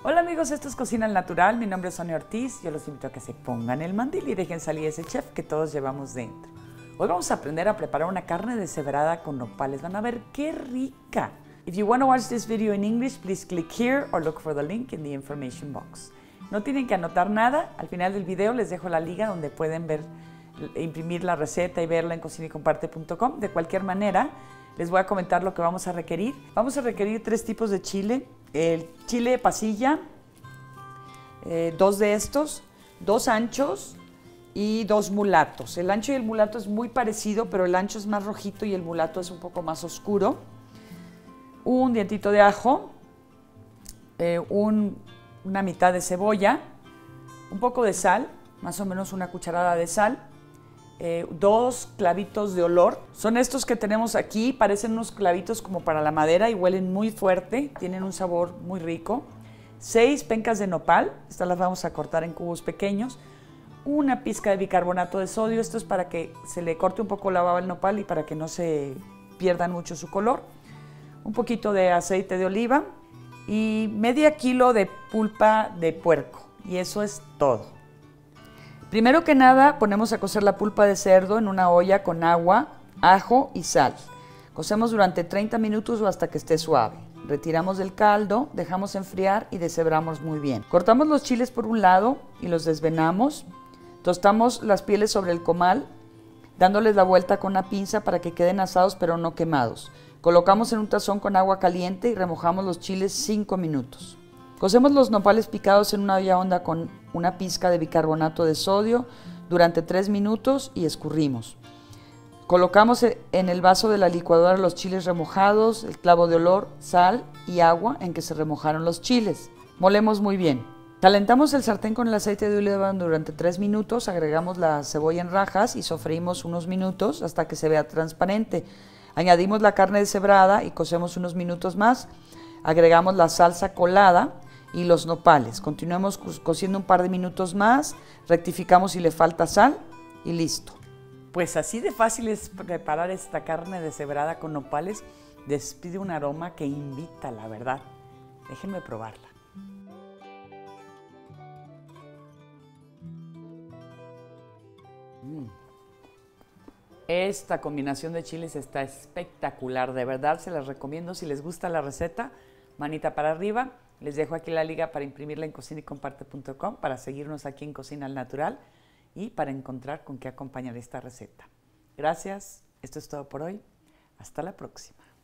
Hola amigos, esto es Cocina al Natural, mi nombre es Sonia Ortiz, yo los invito a que se pongan el mandil y dejen salir ese chef que todos llevamos dentro. Hoy vamos a aprender a preparar una carne deshebrada con nopales, van a ver qué rica. If you want to watch this video in English, please click here or look for the link in the information box. No tienen que anotar nada, al final del video les dejo la liga donde pueden ver, imprimir la receta y verla en cocinaycomparte.com. De cualquier manera, les voy a comentar lo que vamos a requerir. Vamos a requerir 3 tipos de chile. El chile pasilla, 2 de estos, 2 anchos y 2 mulatos. El ancho y el mulato es muy parecido, pero el ancho es más rojito y el mulato es un poco más oscuro. Un dientito de ajo, una mitad de cebolla, un poco de sal, más o menos una cucharada de sal, 2 clavitos de olor. Son estos que tenemos aquí, parecen unos clavitos como para la madera y huelen muy fuerte, tienen un sabor muy rico. 6 pencas de nopal, estas las vamos a cortar en cubos pequeños. Una pizca de bicarbonato de sodio, esto es para que se le corte un poco la baba al nopal y para que no se pierdan mucho su color. Un poquito de aceite de oliva y medio kilo de pulpa de puerco, y eso es todo. Primero que nada, ponemos a cocer la pulpa de cerdo en una olla con agua, ajo y sal. Cocemos durante 30 minutos o hasta que esté suave. Retiramos del caldo, dejamos enfriar y deshebramos muy bien. Cortamos los chiles por un lado y los desvenamos. Tostamos las pieles sobre el comal, dándoles la vuelta con una pinza para que queden asados pero no quemados. Colocamos en un tazón con agua caliente y remojamos los chiles 5 minutos. Cocemos los nopales picados en una olla honda con una pizca de bicarbonato de sodio durante 3 minutos y escurrimos. Colocamos en el vaso de la licuadora los chiles remojados, el clavo de olor, sal y agua en que se remojaron los chiles. Molemos muy bien. Calentamos el sartén con el aceite de oliva durante 3 minutos, agregamos la cebolla en rajas y sofreímos unos minutos hasta que se vea transparente. Añadimos la carne deshebrada y cocemos unos minutos más. Agregamos la salsa colada y los nopales. Continuamos cociendo un par de minutos más, rectificamos si le falta sal y listo. Pues así de fácil es preparar esta carne deshebrada con nopales. Despide un aroma que invita, la verdad. Déjenme probarla. Esta combinación de chiles está espectacular, de verdad se las recomiendo. Si les gusta la receta, manita para arriba. Les dejo aquí la liga para imprimirla en cocinaycomparte.com, para seguirnos aquí en Cocina al Natural y para encontrar con qué acompañar esta receta. Gracias, esto es todo por hoy. Hasta la próxima.